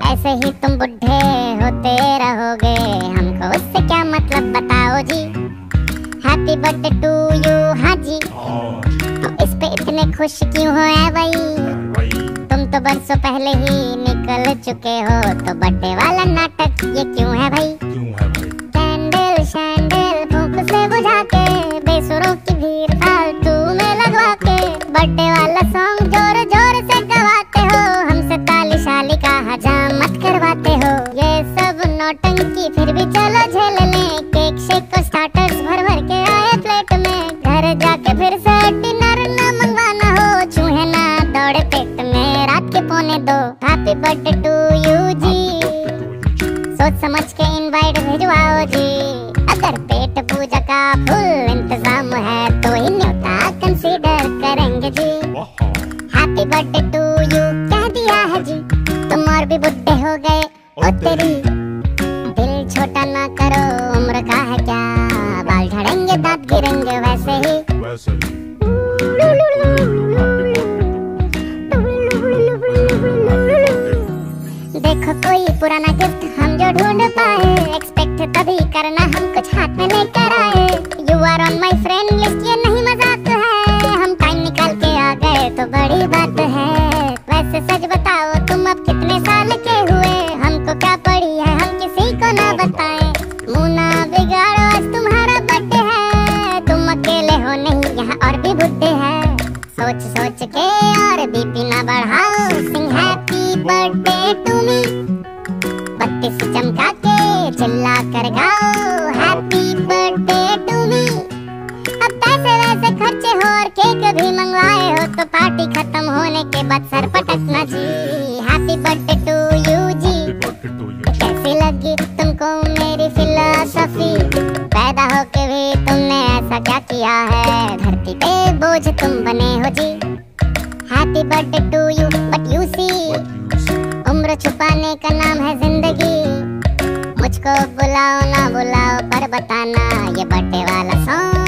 ऐसे ही तुम बुढ़े होते रहोगे, हमको उससे क्या मतलब बताओ जी। Happy birthday to you. हाँ जी, तो इस पे इतने खुश क्यों हो ऐ भाई? तुम तो बरसों पहले ही निकल चुके हो, तो बर्थडे वाला नाटक ये क्यों है भाई? कैंडल शैंडल फूंक से बुझा के, बेसुरों की भीड़ फालतू में लगवा के, बर्थडे वाला सॉन्ग जोर जोर से गवाते हो, हमसे ताली शाली का हजाम मत करवाते हो। ये सब नौटंकी फिर भी चलो झेल लें, केक शेक को स्टार्टर्स भर भर के आए प्लेट में, घर जाके फिर से डिनर ना मंगवाना हो, चूहे ना दौड़े पेट में रात के 1:45। हैप्पी बर्थडे टू यू जी, सोच समझ के इनवाइट भिजवाओ जी, अगर पेट पूजा का फुल इंतजाम है तो ही न्योता कंसीडर करेंगे जी। हैप्पी बर्थडे टू यू कह दिया है जी, तुम और भी बुढ़े हो गए ओ तेरी, दिल छोटा ना करो उम्र का है क्या, बाल झड़ेंगे दांत गिरेंगे वैसे ही। देखो कोई पुराना गिफ्ट हम जो ढूंढ पाए, एक्सपेक्ट तभी करना हम कुछ हाथ में लेकर आए, you are on my friend list ये नहीं मजाक है, हम टाइम निकाल के आ गए तो बड़ी बात है। वैसे सच बताओ तुम अब कितने साल के हुए, हमको क्या पड़ी है हम किसी को ना बताएं, मुंह ना बिगाड़ो आज तुम्हारा बर्थडे है, तुम अकेले हो नहीं यहाँ और भी बुढ़े हैं, सोच सोच के और बीपी ना बढ़ाओ, sing happy birthday to me, बत्ती से चमका के चिल्ला कर गाओ हैप्पी बर्थडे टू मी। अब पैसे वैसे खर्चे हो और केक भी मंगवाए हो, तो पार्टी खत्म होने के बाद सर पटकना जी। हैप्पी बर्थडे टू यू जी, तो कैसी लगी तुमको मेरी फिलॉसफी, पैदा होके भी तुमने ऐसा क्या किया है, धरती पे बोझ तुम बने हो जी। Happy birthday to you but you see, उम्र छुपाने का नाम है जिंदगी, मुझको बुलाओ ना बुलाओ पर बताना ये बर्थडे वाला सॉन्ग